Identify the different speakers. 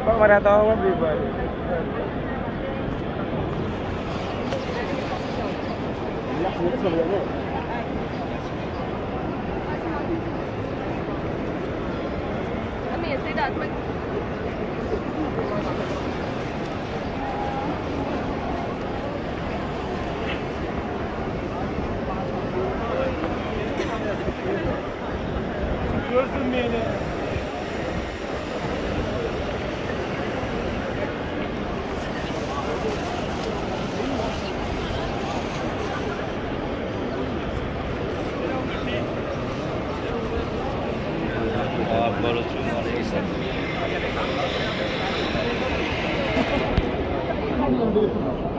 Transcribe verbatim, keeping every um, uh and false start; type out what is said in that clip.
Speaker 1: Ora tahu kan bebas. Ya, ini sebenarnya.
Speaker 2: Kami saya datang.
Speaker 1: Görsün beni.
Speaker 3: बडो छु मलाई सब